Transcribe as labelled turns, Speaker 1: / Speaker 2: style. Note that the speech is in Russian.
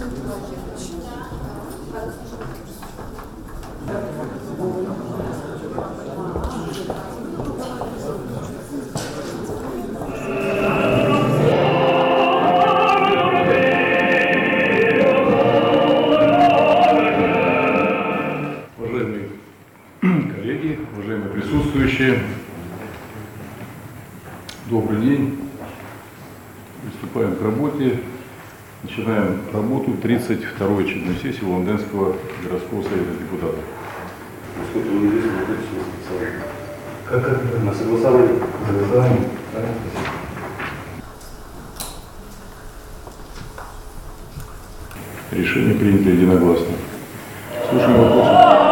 Speaker 1: Уважаемые коллеги, уважаемые присутствующие, добрый день. Приступаем к работе. Начинаем работу 32-й очередной сессии Волгодонского городского совета депутатов.
Speaker 2: Насколько вы известны, как на согласование? Согласование.
Speaker 1: Решение принято единогласно. Слушаем вопросы.